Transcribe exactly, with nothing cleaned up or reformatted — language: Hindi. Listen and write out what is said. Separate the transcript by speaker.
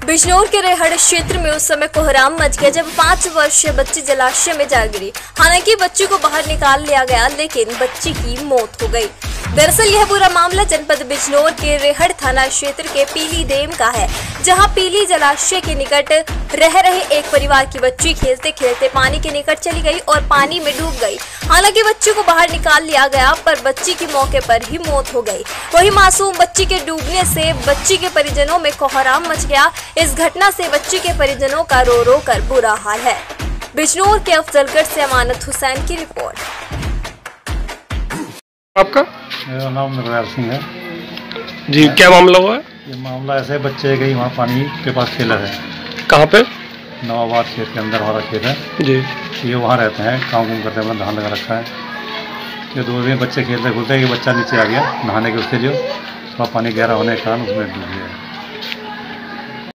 Speaker 1: बिजनौर के रेहड़ क्षेत्र में उस समय कोहराम मच गया जब पाँच वर्षीय बच्ची जलाशय में जा गिरी। हालांकि बच्ची को बाहर निकाल लिया गया, लेकिन बच्ची की मौत हो गई। दरअसल यह पूरा मामला जनपद बिजनौर के रेहड़ थाना क्षेत्र के पीली डेम का है, जहां पीली जलाशय के निकट रह रहे एक परिवार की बच्ची खेलते खेलते पानी के निकट चली गई और पानी में डूब गई। हालांकि बच्ची को बाहर निकाल लिया गया, पर बच्ची की मौके पर ही मौत हो गई। वही मासूम बच्ची के डूबने से बच्ची के परिजनों में कोहराम मच गया। इस घटना से बच्ची के परिजनों का रो रो कर बुरा हाल है। बिजनौर के अफजलगढ़ से अमानत हुसैन की रिपोर्ट।
Speaker 2: आपका?
Speaker 3: मेरा नाम नरवैर सिंह है
Speaker 2: जी। क्या मामला हुआ है?
Speaker 3: ये मामला ऐसे बच्चे गई वहाँ पानी के पास खेला है।
Speaker 2: कहाँ पे?
Speaker 3: नवाबाद खेत के अंदर हमारा खेत है
Speaker 2: जी।
Speaker 3: ये वहाँ रहते हैं, काम कुम करते हैं, धान लगा रखा है। ये दो दिन बच्चे खेलते खुलते ये बच्चा नीचे आ गया नहाने के, उसके लिए थोड़ा पानी गहरा होने के कारण उसमें डूब गया।